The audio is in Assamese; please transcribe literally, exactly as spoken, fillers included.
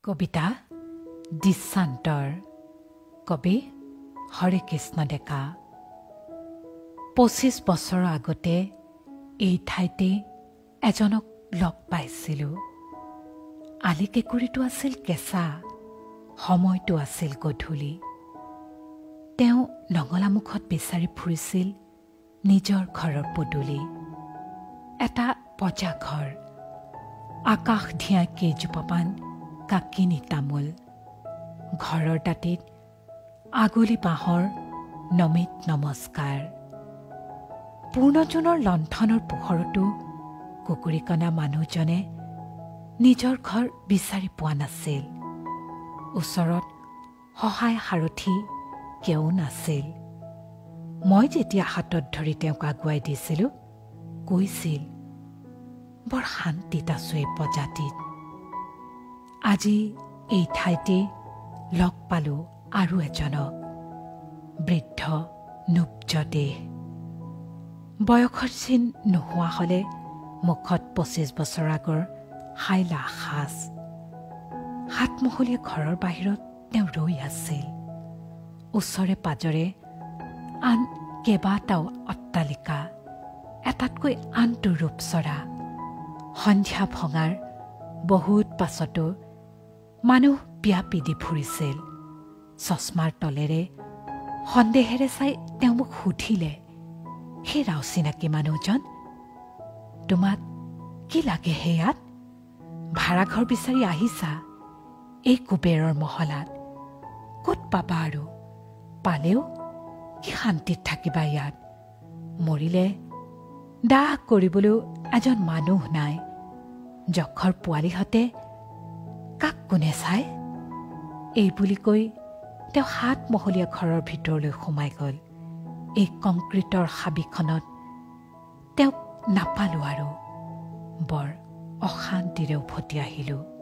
কবিতা দিশান্তৰ কবি হৰে কৃষ্ণ ডেকা। পঁচিছ বছৰৰ আগতে এই ঠাইতে এজনক লগ পাইছিলোঁ। আলিকেকুৰিটো আছিল কেঁচা, সময়টো আছিল গধূলি। তেওঁ নঙলামুখত বিচাৰি ফুৰিছিল নিজৰ ঘৰৰ পদূলি। এটা পজা ঘৰ, আকাশ ধিয়া কেইজোপামান কাকিনী তামোল, ঘৰৰ দাঁতিত আগলি বাঁহৰ নমিত নমস্কাৰ। পূৰ্ণজোনৰ লণ্ঠনৰ পোহৰতো কুকুৰীকণা মানুহজনে নিজৰ ঘৰ বিচাৰি পোৱা নাছিল। ওচৰত সহায় সাৰথি কেও নাছিল। মই যেতিয়া হাতত ধৰি তেওঁক আগুৱাই দিছিলোঁ, কৈছিল, বৰ শান্তিত আছো এই প্ৰজাতিত। আজি এই ঠাইতে লগ পালোঁ আৰু এজনক, বৃদ্ধ নুব্জ দেহ। বয়সৰ চিন নোহোৱা হ'লে মুখত পঁচিছ বছৰ আগৰ হাইলা সাজ। সাতমহলীয়া ঘৰৰ বাহিৰত তেওঁ ৰৈ আছিল। ওচৰে পাজৰে আন কেইবাটাও অট্টালিকা, এটাতকৈ আনটো ৰূপচৰা। সন্ধ্যা ভঙাৰ বহুত পাছতো মানুহ ব্যাপি দি ফুৰিছিল। চশমাৰ তলেৰে সন্দেহেৰে চাই তেওঁ মোক সুধিলে, সেই ৰাও চিনাকি মানুহজন, তোমাক কি লাগে হে ইয়াত? ভাড়াঘৰ বিচাৰি আহিছা এই কুবেৰৰ মহলাত? ক'ত পাবা আৰু? পালেও কি শান্তিত থাকিবা ইয়াত? মৰিলে দাহ কৰিবলৈও এজন মানুহ নাই। যখৰ পোৱালিহঁতে কাক কোনে চায়? এই বুলি কৈ তেওঁ সাতমহলীয়া ঘৰৰ ভিতৰলৈ সোমাই গ'ল। এই কংক্ৰিটৰ হাবিখনত তেওঁক নাপালোঁ আৰু বৰ অশান্তিৰে উভতি আহিলোঁ।